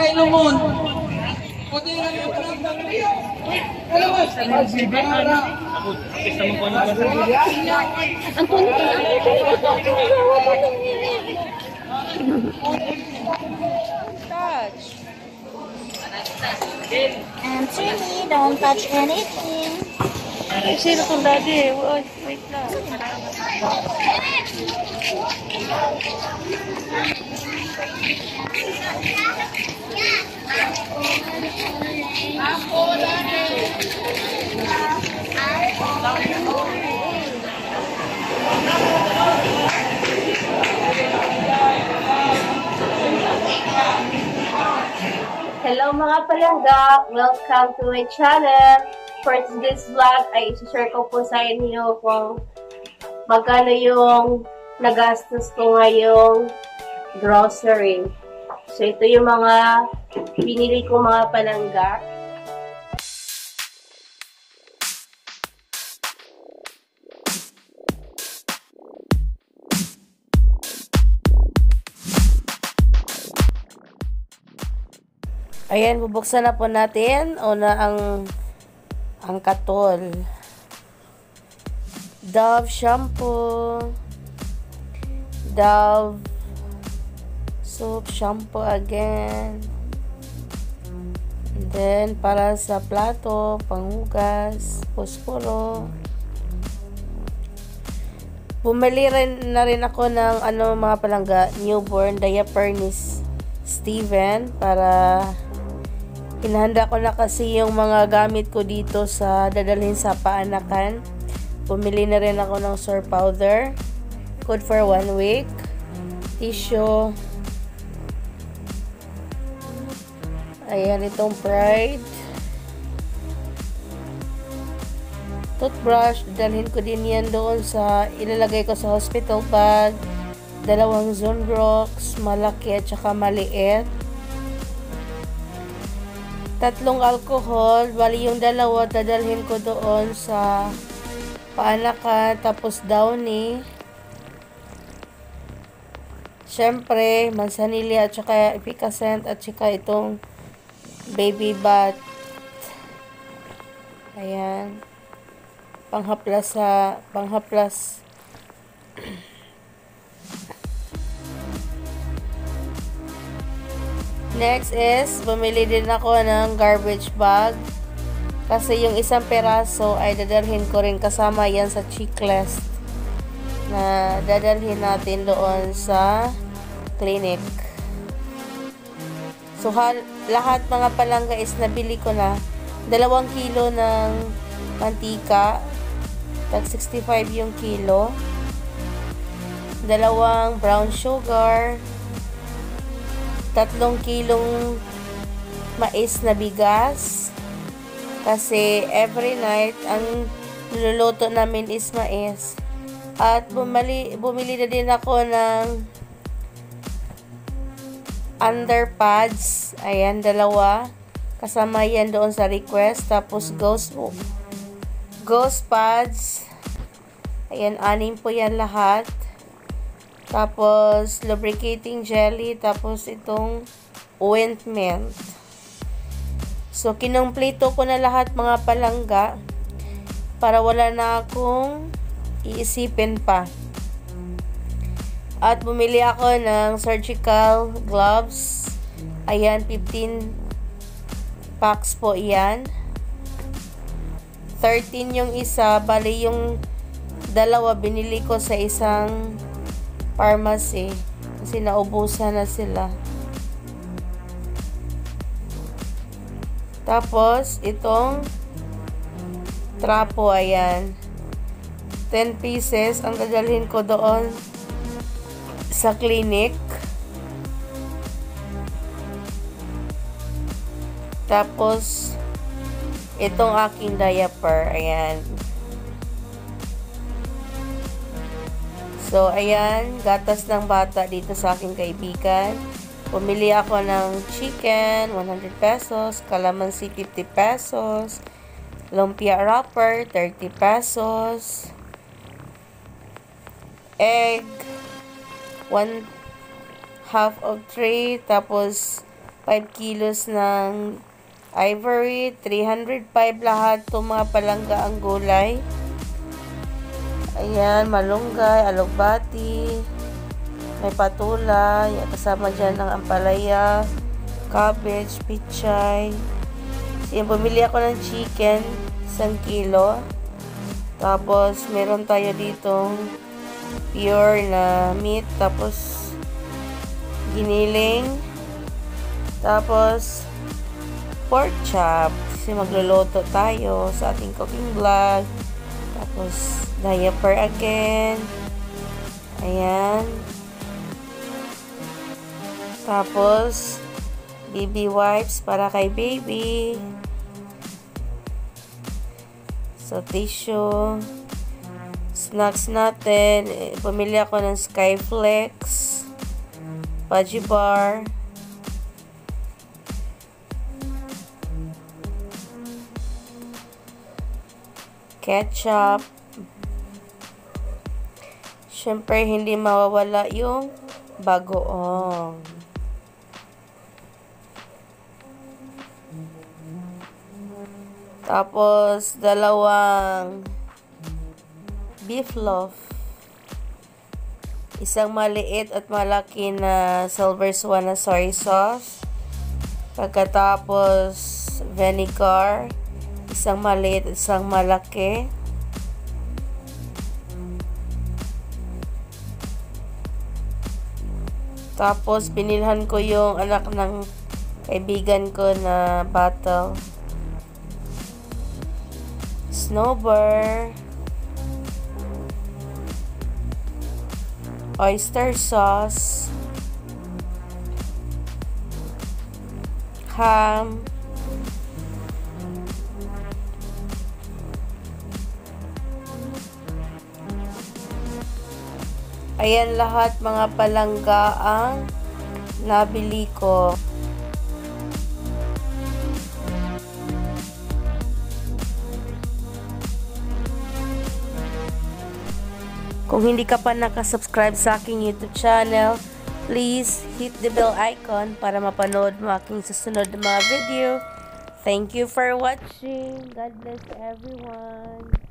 Ay, lumon. Touch. And Timmy, don't touch anything. Sino kung daddy? Wait lang. Hello mga palangga! Welcome to my channel! For today's vlog ay isi-share ko po sa inyo kung magkano yung nagastos ko ngayong grocery. So ito yung mga binili ko mga palangga. Ayan, bubuksan na po natin. Una ang katol. Dove shampoo. Dove soap shampoo again. And then, para sa plato, panghugas, posporo. Bumili na rin ako ng mga palangga, newborn diaper ni Steven para hinahanda ko na kasi yung mga gamit ko dito sa dadalhin sa paanakan. Bumili na rin ako ng Sur powder. Good for 1 week. Tissue. Ayan, itong Pride. Toothbrush. Dadalhin ko din yan doon sa ilalagay ko sa hospital bag. 2 Zonrox. Malaki at saka maliit. 3 alcohol, bali yung 2 dadalhin ko doon sa paanakan, tapos Downy. Syempre, mansanilya at saka efficacent at saka itong baby bath. Ayan. Panghaplas. Next is, bumili din ako ng garbage bag. Kasi yung isang peraso ay dadalhin ko rin kasama yan sa checklist na dadalhin natin doon sa clinic. So, lahat mga palangga is nabili ko na 2 kilo ng mantika. Tag 65 yung kilo. 2 brown sugar. 3 kilong mais na bigas. Kasi every night, ang niluluto namin is mais. At bumili na din ako ng underpads. Ayan, 2. Kasama yan doon sa request. Tapos ghost pads. Ayan, 6 po yan lahat. Tapos, lubricating jelly. Tapos, itong ointment. So, kinumpleto ko na lahat mga palangga. Para wala na akong iisipin pa. At bumili ako ng surgical gloves. Ayan, 15 packs po iyan. 13 yung isa. Bali, yung 2 binili ko sa isang pharmacy kasi naubusan na sila. Tapos itong trapo, ayan, 10 pieces ang dadalhin ko doon sa clinic. Tapos itong aking diaper, ayan. So, ayan, gatas ng bata dito sa aking kaibigan. Pumili ako ng chicken, 100 pesos, calamansi, 50 pesos, lumpia wrapper, 30 pesos, egg, 1/2 of tray, tapos 5 kilos ng ivory, 305 lahat itong mga palangga ang gulay. Ayan, malunggay, alugbati, may patula, kasama dyan ng ampalaya, cabbage, pichay. So, bumili ako ng chicken, 1 kilo. Tapos, meron tayo ditong pure na meat. Tapos, giniling. Tapos, pork chop. Kasi magluluto tayo sa ating cooking vlog. Tapos, diaper again. Ayan. Tapos, baby wipes para kay baby. So, tissue. Snacks natin. Pumili ako ng Skyflex. Fudgy bar. Ketchup. Siyempre, hindi mawawala yung bagoong. Tapos, 2 beef loaf. Isang maliit at malaki na silver swan na soy sauce. Pagkatapos, vinegar. Isang maliit at isang malaki. Tapos, binilhan ko yung anak ng kaibigan ko na bottle. Snowbird, oyster sauce, ham, ayan lahat mga palangga ang nabili ko. Kung hindi ka pa nakasubscribe sa aking YouTube channel, please hit the bell icon para mapanood mo aking susunod na mga video. Thank you for watching. God bless everyone.